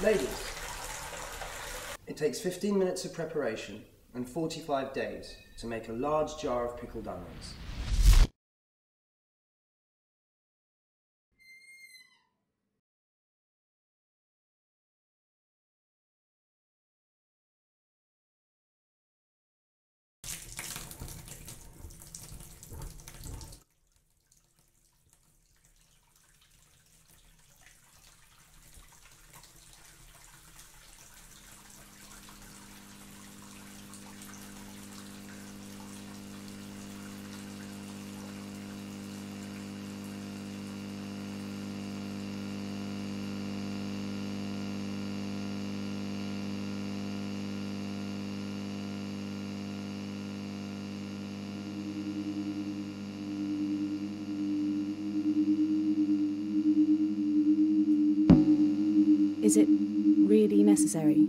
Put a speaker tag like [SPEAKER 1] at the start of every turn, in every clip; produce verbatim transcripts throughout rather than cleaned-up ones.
[SPEAKER 1] Ladies, it takes fifteen minutes of preparation and forty-five days to make a large jar of pickled onions.
[SPEAKER 2] Is it really necessary?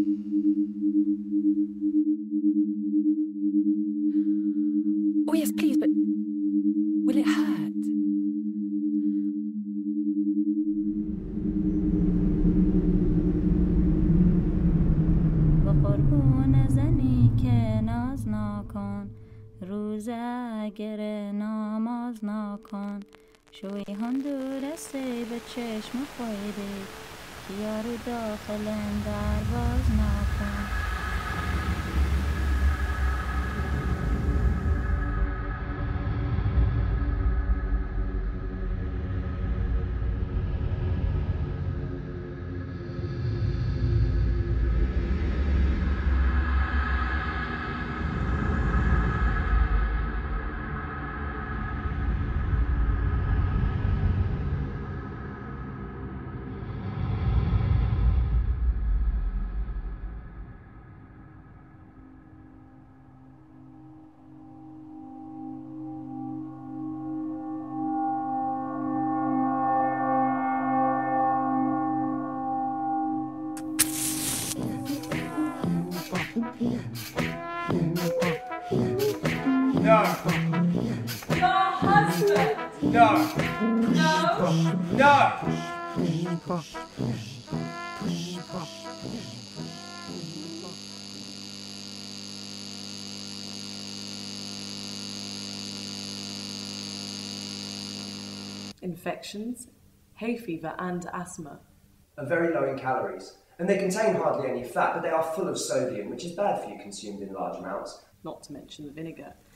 [SPEAKER 2] Oh yes, please, but will it hurt?
[SPEAKER 3] قربون زنی که ناز نکن روز اگر نماز نکن شوی هم درسته به چشم خیلی یارو داخل درواز نکن
[SPEAKER 4] No.
[SPEAKER 5] Your husband.
[SPEAKER 4] No.
[SPEAKER 5] No.
[SPEAKER 4] No.
[SPEAKER 5] Infections, hay fever and asthma.
[SPEAKER 1] Are very low in calories, and they contain hardly any fat, but they are full of sodium, which is bad for you consumed in large amounts.
[SPEAKER 5] Not to mention the vinegar.